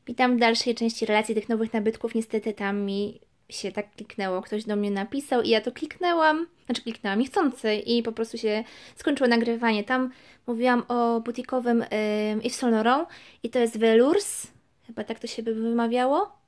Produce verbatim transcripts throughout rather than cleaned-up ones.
Witam w dalszej części relacji tych nowych nabytków. Niestety tam mi się tak kliknęło, ktoś do mnie napisał i ja to kliknęłam, znaczy kliknęłam niechcący i po prostu się skończyło nagrywanie. Tam mówiłam o butikowym yy, Yves Saint Laurent i to jest Velours, chyba tak to się by wymawiało.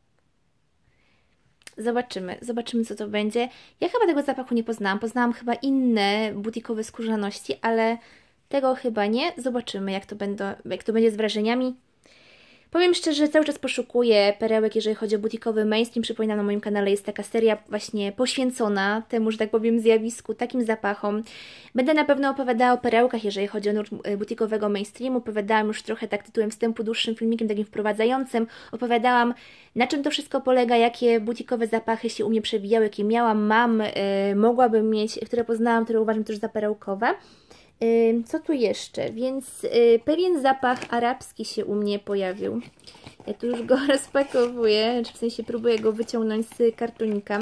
Zobaczymy, zobaczymy co to będzie. Ja chyba tego zapachu nie poznałam, poznałam chyba inne butikowe skórzaności, ale tego chyba nie. Zobaczymy jak to, będą, jak to będzie z wrażeniami. Powiem szczerze, cały czas poszukuję perełek, jeżeli chodzi o butikowy mainstream. Przypominam, na moim kanale jest taka seria właśnie poświęcona temu, że tak powiem, zjawisku, takim zapachom. Będę na pewno opowiadała o perełkach, jeżeli chodzi o nurt butikowego mainstreamu. Opowiadałam już trochę tak tytułem wstępu, dłuższym filmikiem, takim wprowadzającym. Opowiadałam, na czym to wszystko polega, jakie butikowe zapachy się u mnie przewijały, jakie miałam, mam, yy, mogłabym mieć, które poznałam, które uważam też za perełkowe. Co tu jeszcze? Więc yy, pewien zapach arabski się u mnie pojawił. Ja tu już go rozpakowuję, czy w sensie próbuję go wyciągnąć z kartonika.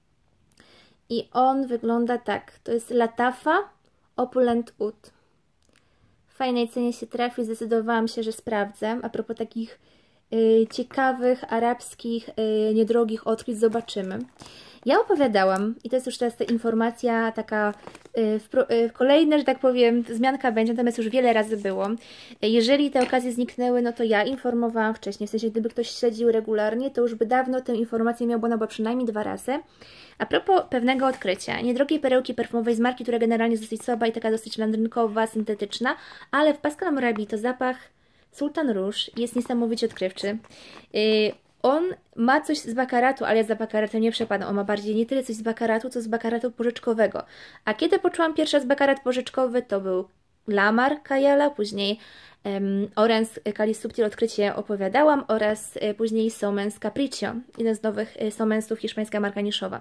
I on wygląda tak. To jest Latafa Opulent Oud. W fajnej cenie się trafił, zdecydowałam się, że sprawdzę. A propos takich yy, ciekawych, arabskich, yy, niedrogich odkryć, zobaczymy. Ja opowiadałam, i to jest już teraz ta informacja taka yy, yy, kolejna, że tak powiem, wzmianka będzie, natomiast już wiele razy było. Jeżeli te okazje zniknęły, no to ja informowałam wcześniej, w sensie gdyby ktoś śledził regularnie, to już by dawno tę informację miał, bo ona była przynajmniej dwa razy. A propos pewnego odkrycia, niedrogiej perełki perfumowej z marki, która generalnie jest dosyć słaba i taka dosyć landrynkowa, syntetyczna, ale w Pascal Morabi to zapach Sultan Rouge, jest niesamowicie odkrywczy. Yy, On ma coś z bakaratu, ale ja za bakaratem nie przepadam. On ma bardziej nie tyle coś z bakaratu, co z bakaratu pożyczkowego. A kiedy poczułam pierwszy raz bakarat pożyczkowy, to był Lamar Kayala, później um, Orange Cali Subtil, odkrycie opowiadałam, oraz e, później Somens Capriccio, jeden z nowych e, Somensów, hiszpańska marka niszowa.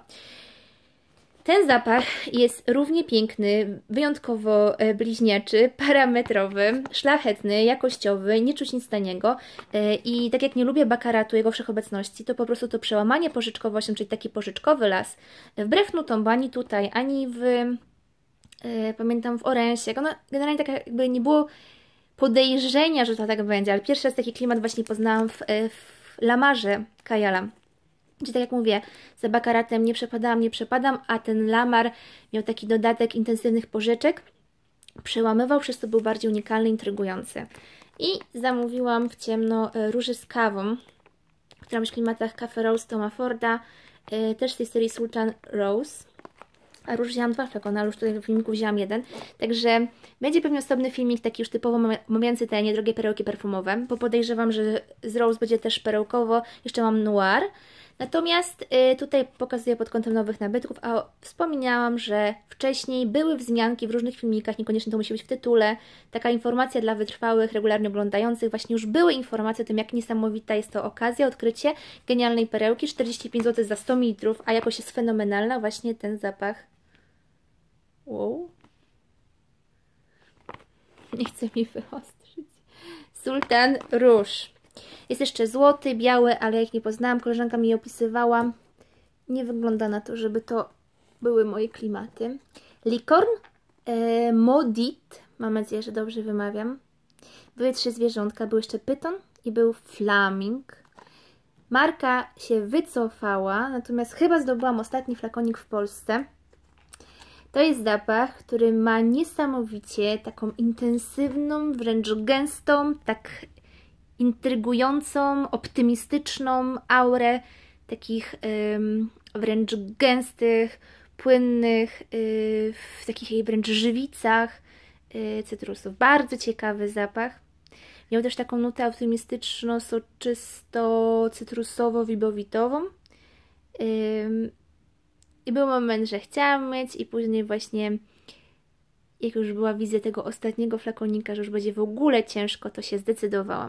Ten zapach jest równie piękny, wyjątkowo bliźniaczy, parametrowy, szlachetny, jakościowy, nie czuć nic taniego i tak jak nie lubię bakaratu, jego wszechobecności, to po prostu to przełamanie pożyczkowością, czyli taki pożyczkowy las, wbrew nutom, ani tutaj, ani w, pamiętam, w Orange, ono generalnie tak jakby nie było podejrzenia, że to tak będzie, ale pierwszy raz taki klimat właśnie poznałam w, w Lamarze Kayala. Czyli tak jak mówię, za bakaratem nie przepadałam, nie przepadam, a ten Lamar miał taki dodatek intensywnych pożyczek, przełamywał, przez to był bardziej unikalny, intrygujący. I zamówiłam w ciemno róży z kawą, która ma w klimatach Cafe Rose Toma Forda, też z tej serii Sultan Rose. A róż wzięłam dwa flakony, ale już tutaj w filmiku wzięłam jeden. Także będzie pewnie osobny filmik, taki już typowo omawiający te niedrogie perełki perfumowe, bo podejrzewam, że z Rose będzie też perełkowo. Jeszcze mam Noir. Natomiast y, tutaj pokazuję pod kątem nowych nabytków, a wspominałam, że wcześniej były wzmianki w różnych filmikach, niekoniecznie to musi być w tytule, taka informacja dla wytrwałych, regularnie oglądających, właśnie już były informacje o tym, jak niesamowita jest to okazja, odkrycie genialnej perełki, czterdzieści pięć złotych za sto mililitrów, a jakość jest fenomenalna, właśnie ten zapach. Wow. Nie chce mi wyostrzyć. Sultan Rouge. Jest jeszcze złoty, biały, ale jak nie poznałam, koleżanka mi je opisywała. Nie wygląda na to, żeby to były moje klimaty. Licorne e, Maudit. Mam nadzieję, że dobrze wymawiam. Były trzy zwierzątka. Był jeszcze pyton i był flaming. Marka się wycofała, natomiast chyba zdobyłam ostatni flakonik w Polsce. To jest zapach, który ma niesamowicie taką intensywną, wręcz gęstą, tak intrygującą, optymistyczną aurę takich ym, wręcz gęstych, płynnych, yy, w takich wręcz żywicach yy, cytrusów. Bardzo ciekawy zapach. Miał też taką nutę optymistyczno, soczysto, cytrusowo-wibowitową. Yy, I był moment, że chciałam mieć i później właśnie jak już była wizja tego ostatniego flakonika, że już będzie w ogóle ciężko, to się zdecydowałam.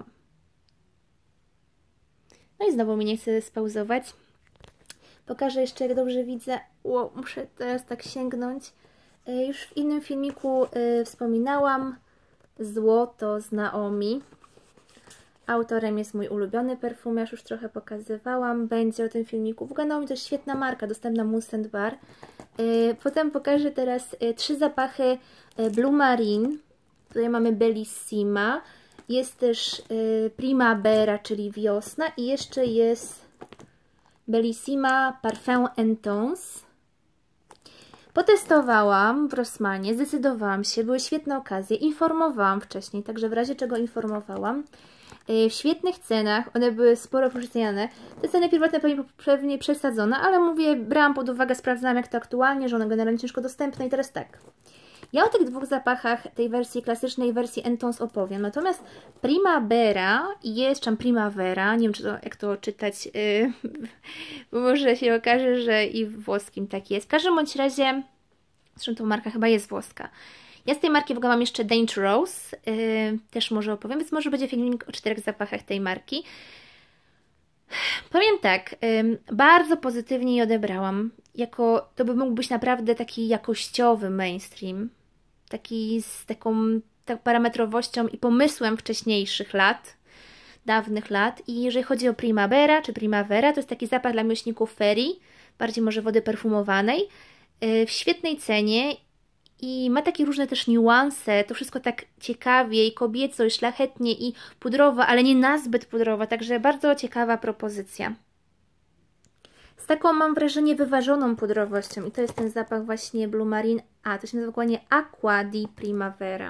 No i znowu mi nie chce spauzować. Pokażę jeszcze, jak dobrze widzę. Ło, muszę teraz tak sięgnąć. Już w innym filmiku y, wspominałam Złoto z Naomi. Autorem jest mój ulubiony perfumiarz, już trochę pokazywałam. Będzie o tym filmiku. W ogóle Naomi to jest świetna marka, dostępna w Mousse and Bar. Y, potem pokażę teraz y, trzy zapachy y, Blue Marine. Tutaj mamy Bellissima. Jest też y, Primavera, czyli wiosna i jeszcze jest Bellissima Parfum Intense. Potestowałam w Rossmanie, zdecydowałam się, były świetne okazje, informowałam wcześniej, także w razie czego informowałam. W świetnych cenach, one były sporo przeceniane. Te ceny pierwotne pewnie, pewnie przesadzone, ale mówię, brałam pod uwagę, sprawdzałam jak to aktualnie, że one generalnie ciężko dostępne i teraz tak. Ja o tych dwóch zapachach, tej wersji klasycznej i wersji Intense opowiem, natomiast Primavera jest, czy Primavera, nie wiem czy to, jak to czytać, yy, bo może się okaże, że i w włoskim tak jest. W każdym bądź razie, zresztą ta marka chyba jest włoska. Ja z tej marki w ogóle mam jeszcze Dangerous, yy, też może opowiem, więc może będzie filmik o czterech zapachach tej marki. Powiem tak, yy, bardzo pozytywnie je odebrałam, jako to by mógł być naprawdę taki jakościowy mainstream, taki z taką tak parametrowością i pomysłem wcześniejszych lat, dawnych lat. I jeżeli chodzi o Primavera czy Primavera, to jest taki zapach dla miłośników ferii, bardziej może wody perfumowanej, yy, w świetnej cenie. I ma takie różne też niuanse, to wszystko tak ciekawie i kobieco, i szlachetnie, i pudrowo, ale nie nazbyt pudrowo, także bardzo ciekawa propozycja. Z taką mam wrażenie wyważoną pudrowością i to jest ten zapach właśnie Blue Marine, a to się nazywa dokładnie Acqua di Primavera.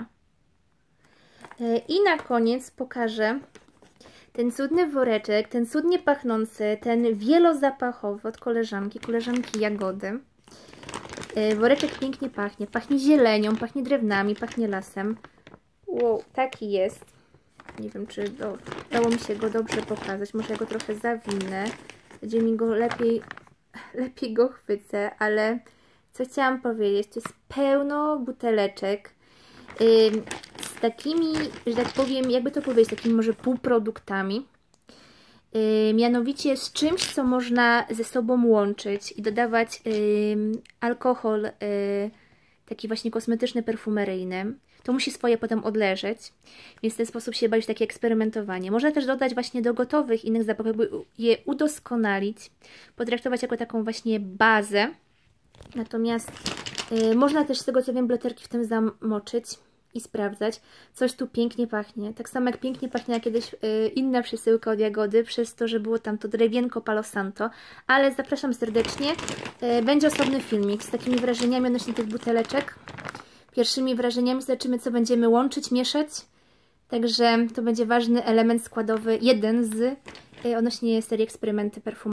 I na koniec pokażę ten cudny woreczek, ten cudnie pachnący, ten wielozapachowy od koleżanki, koleżanki Jagody. Woreczek pięknie pachnie, pachnie zielenią, pachnie drewnami, pachnie lasem. Wow, taki jest. Nie wiem, czy do, dało mi się go dobrze pokazać, może ja go trochę zawinę. Będzie mi go lepiej, lepiej go chwycę, ale co chciałam powiedzieć, to jest pełno buteleczek yy, z takimi, że tak powiem, jakby to powiedzieć, takimi może półproduktami. Yy, mianowicie z czymś, co można ze sobą łączyć i dodawać yy, alkohol yy, taki właśnie kosmetyczny, perfumeryjny. To musi swoje potem odleżeć, więc w ten sposób się bawić takie eksperymentowanie. Można też dodać właśnie do gotowych innych zapachów, jakby je udoskonalić, potraktować jako taką właśnie bazę. Natomiast yy, można też z tego co wiem bleterki w tym zamoczyć i sprawdzać. Coś tu pięknie pachnie. Tak samo jak pięknie pachniała kiedyś yy, inna przesyłka od Jagody, przez to, że było tam to drewienko Palo Santo. Ale zapraszam serdecznie. Yy, będzie osobny filmik z takimi wrażeniami odnośnie tych buteleczek. Pierwszymi wrażeniami zobaczymy, co będziemy łączyć, mieszać. Także to będzie ważny element składowy, jeden z yy, odnośnie serii eksperymenty perfumowe.